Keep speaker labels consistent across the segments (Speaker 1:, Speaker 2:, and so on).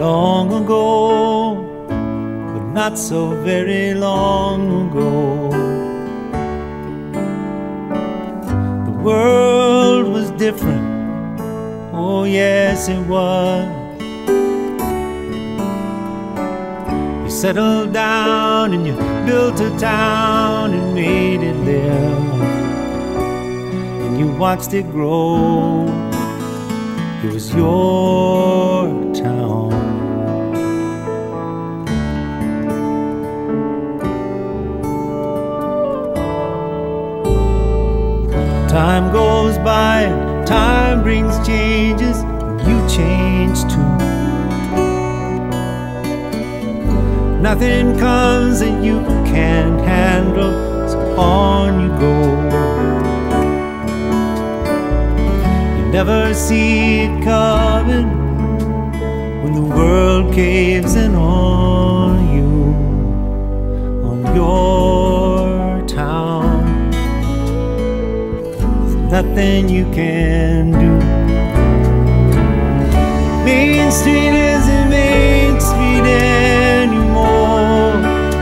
Speaker 1: long ago, but not so very long ago. The world was different, oh yes it was. You settled down and you built a town and made it live, and you watched it grow. It was your town. Time goes by and time brings changes, and you change too. Nothing comes that you can't handle, so on you go. Never see it coming when the world caves in on you, on your town. There's nothing you can do. Main Street isn't Main Street anymore.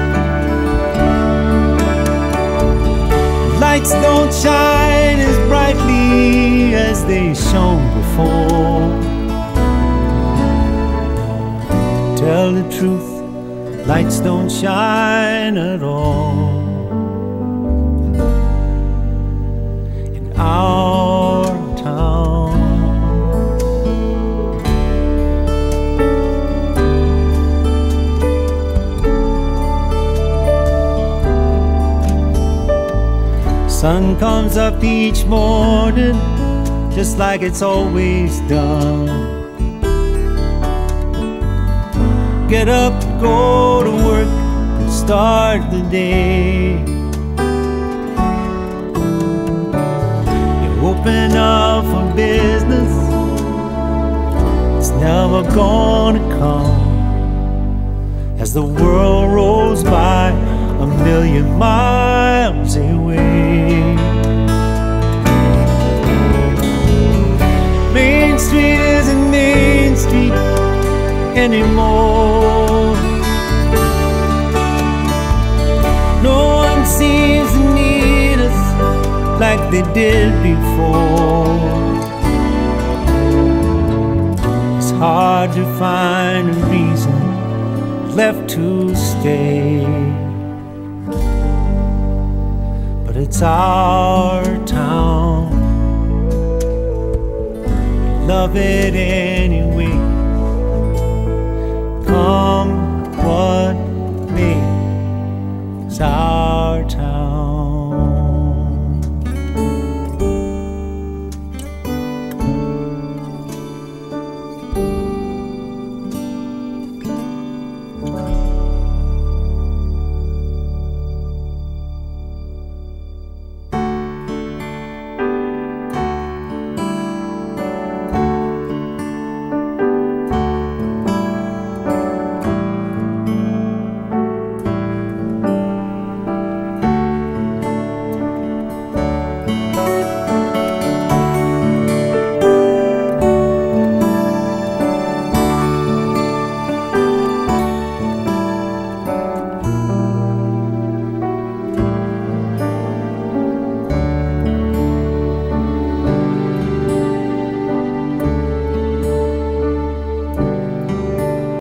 Speaker 1: Lights don't shine as brightly as they shone before. To tell the truth, lights don't shine at all in our town. Sun comes up each morning just like it's always done. Get up, go to work, and start the day. You open up for business, it's never gonna come, as the world rolls by 1,000,000 miles away. Main Street isn't Main Street anymore. No one seems to need us like they did before. It's hard to find a reason left to stay, but it's our town. Love it anyway.